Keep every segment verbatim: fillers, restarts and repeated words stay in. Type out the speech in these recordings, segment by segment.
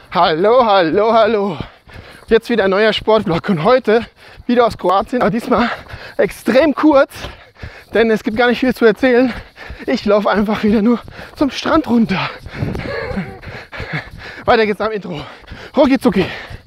Hallo, hallo, hallo. Jetzt wieder ein neuer Sportvlog und heute wieder aus Kroatien, aber diesmal extrem kurz, denn es gibt gar nicht viel zu erzählen. Ich laufe einfach wieder nur zum Strand runter. Weiter geht's am Intro. Rucki zucki.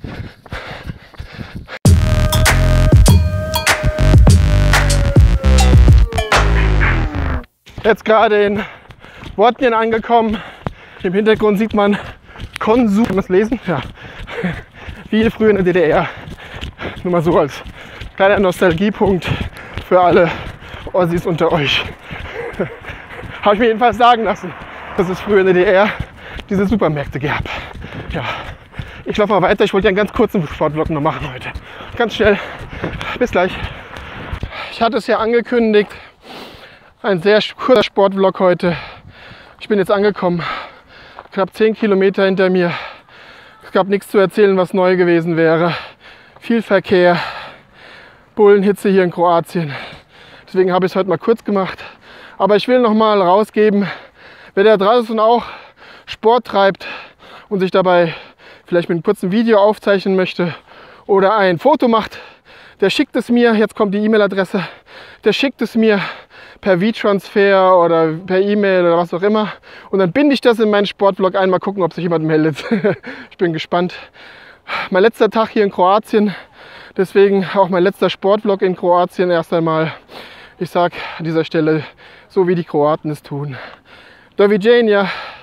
Jetzt gerade in Bosnien angekommen. Im Hintergrund sieht man Konsum. Kann man das lesen? Ja. Wie früher in der D D R. Nur mal so als kleiner Nostalgiepunkt für alle Ossis unter euch. Habe ich mir jedenfalls sagen lassen, dass es früher in der D D R diese Supermärkte gab. Ja. Ich laufe mal weiter. Ich wollte ja einen ganz kurzen Sportvlog noch machen heute. Ganz schnell. Bis gleich. Ich hatte es ja angekündigt. Ein sehr kurzer Sportvlog heute. Ich bin jetzt angekommen. Knapp zehn Kilometer hinter mir. Es gab nichts zu erzählen, was neu gewesen wäre. Viel Verkehr. Bullenhitze hier in Kroatien. Deswegen habe ich es heute mal kurz gemacht. Aber ich will noch mal rausgeben, wer da draußen auch Sport treibt und sich dabei vielleicht mit einem kurzen Video aufzeichnen möchte oder ein Foto macht, der schickt es mir. Jetzt kommt die E-Mail-Adresse. Der schickt es mir per V-Transfer oder per E-Mail oder was auch immer. Und dann binde ich das in meinen Sportvlog ein. Mal gucken, ob sich jemand meldet. Ich bin gespannt. Mein letzter Tag hier in Kroatien. Deswegen auch mein letzter Sportvlog in Kroatien erst einmal. Ich sage an dieser Stelle, so wie die Kroaten es tun. Do viđenja.